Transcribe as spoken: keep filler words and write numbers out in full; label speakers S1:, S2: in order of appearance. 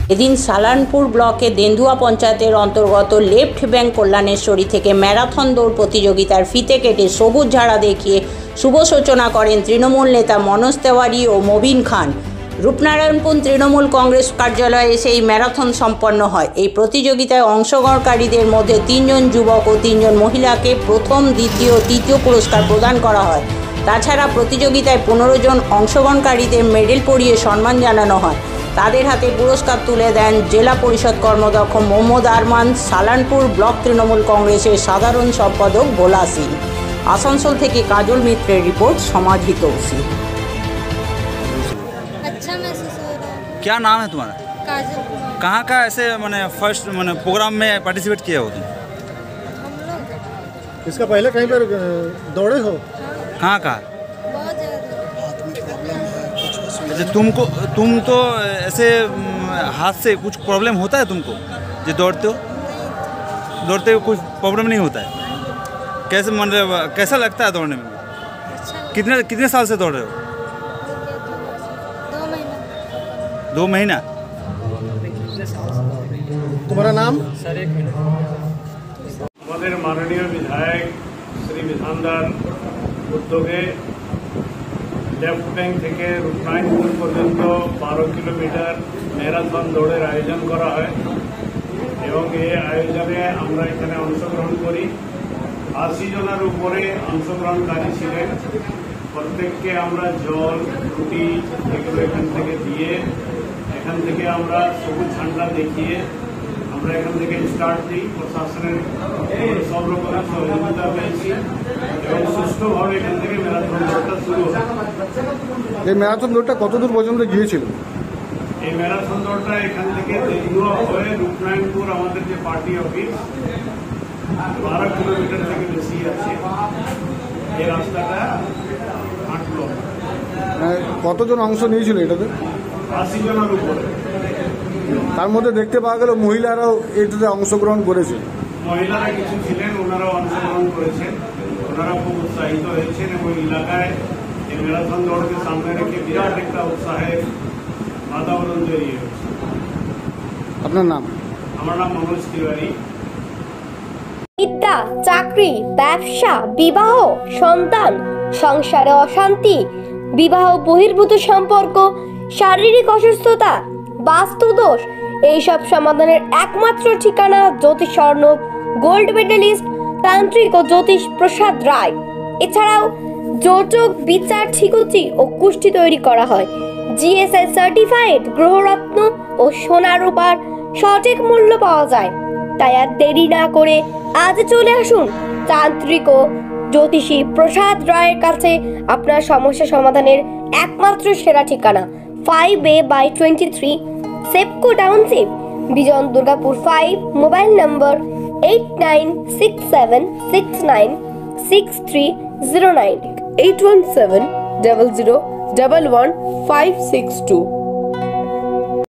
S1: এদিন সালানপুর ব্লকে দেন্দুয়া পঞ্চায়েতের অন্তর্গত লেফট ব্যাংক কল্যাণেশ্বরী থেকে ম্যারাথন দৌড় প্রতিযোগিতার ফিতে কেটে সবুজ ঝাড়া দেখিয়ে শুভ সূচনা করেন তৃণমূল নেতা মনোজ তেওয়ারি ও মবিন খান। রূপনারায়ণপুর তৃণমূল কংগ্রেস কার্যালয়ে এসে এই ম্যারাথন সম্পন্ন হয়। এই প্রতিযোগিতায় অংশগ্রহণকারীদের মধ্যে তিনজন যুবক ও তিনজন মহিলাকে প্রথম, দ্বিতীয় ও তৃতীয় পুরস্কার প্রদান করা হয়। তাছাড়া প্রতিযোগিতায় পনেরো জন অংশগ্রহণকারীদের মেডেল পরিয়ে সম্মান জানানো হয়। তাদের হাতে পুরস্কার তুলে দেন জেলা পরিষদ কর্মদক্ষ মোহাম্মদ আরমান, সালানপুর ব্লক তৃণমূল কংগ্রেসের সাধারণ সম্পাদক ভোলা সিং। আসানসোল থেকে কাজল মিত্রের রিपोर्ट, समाज हितैषी।
S2: अच्छा महसूस हो रहा है।
S3: क्या नाम है तुम्हारा?
S2: काजल।
S3: कहाँ का ऐसे मैंने फर्स्ट मैंने प्रोग्राम में पार्टिसिपेट किया हो तुम?
S2: हम लोग
S4: इसका पहले कहीं पर दौड़े हो?
S3: कहाँ कहाँ?
S2: बहुत ज़्यादा।
S3: अच्छा, तुमको तुम तो ऐसे हाथ से कुछ प्रॉब्लम होता है तुमको जो दौड़ते हो? दौड़ते हो कुछ प्रॉब्लम नहीं होता है? कैसे मतलब कैसा लगता है दौड़ने में?
S2: अच्छा।
S3: कितने कितने साल से दौड़ रहे हो?
S2: दो महीना।
S3: दो महीना।
S4: तुम्हारा नाम?
S5: আমাদের মাননীয় বিধায়ক শ্রী বিধানদার উদ্যোগে লেফট ব্যাংক থেকে রূপনারায়ণপুর পর্যন্ত বারো কিলোমিটার ম্যারাথন দৌড়ের আয়োজন করা হয় এবং এই আয়োজনে আমরা এখানে অংশগ্রহণ করি। আশি জনের উপরে অংশগ্রহণকারী ছিলেন। প্রত্যেককে আমরা জল, রুটি এগুলো এখান থেকে দিয়ে এখান থেকে আমরা সবুজ ঝান্ডা দেখিয়ে আমরা এখান থেকে স্টার্ট দিই। প্রশাসনের সব রকমের সহযোগিতা পেয়েছি এবং সুষ্ঠুভাবে এখান থেকে ম্যারাথন দৌড়টা শুরু হয়।
S4: এই ম্যারাথন দৌড়টা কত দূর পর্যন্ত গিয়েছিল?
S5: এই ম্যারাথন দৌড়টা এখান থেকে দেন্দুয়া হয়ে রূপনারায়ণপুর আমাদের যে পার্টি অফিস বারো কিলোমিটার থেকে বেশি আছে। এই রাস্তাটা হাঁটলো।
S4: কতজন অংশ নিয়েছিল এটাতে?
S5: আশি জনের উপরে।
S4: তার মধ্যে দেখতে পাওয়া গেল মহিলারাও এটাতে অংশগ্রহণ করেছে।
S5: মহিলারা কিছু ছিলেন, ওনারাও অংশগ্রহণ করেছেন। ওনারা খুব উৎসাহিত হয়েছেন এবং এলাকায় এই ম্যারাথন দৌড়কে সামনে রেখে বিরাট একটা উৎসাহের বাতাবরণ তৈরি হয়েছে।
S4: আপনার নাম?
S5: আমার নাম মনোজ তিওয়ারি।
S6: বিদ্যা, চাকরি, ব্যবসা, বিবাহ, সন্তান, সংসারে অশান্তি, বিবাহ বহির্ভূত সম্পর্ক, শারীরিক অসুস্থতা, বাস্তুদোষ, এইসব সমাধানের একমাত্র ঠিকানা জ্যোতিষ স্বর্ণব গোল্ড মেডেলিস্ট তান্ত্রিক ও জ্যোতিষ প্রসাদ রায়। এছাড়াও যোজক, বিচার, ঠিকুচি ও কুষ্টি তৈরি করা হয়। জিএসআই সার্টিফাইড গ্রহরত্ন ও সোনা রূপার সঠিক মূল্য পাওয়া যায়। তাই আর দেরি না করে আজ চলে আসুন তান্ত্রিক ও জ্যোতিষী প্রসাদ রায়ের কাছে। আপনার সমস্যা সমাধানের একমাত্র সেরা ঠিকানা five A by twenty three Sepco township, Bijan Durgapur five. Mobile number eight nine six seven six nine six three zero nine, eight one seven double zero double one five six two.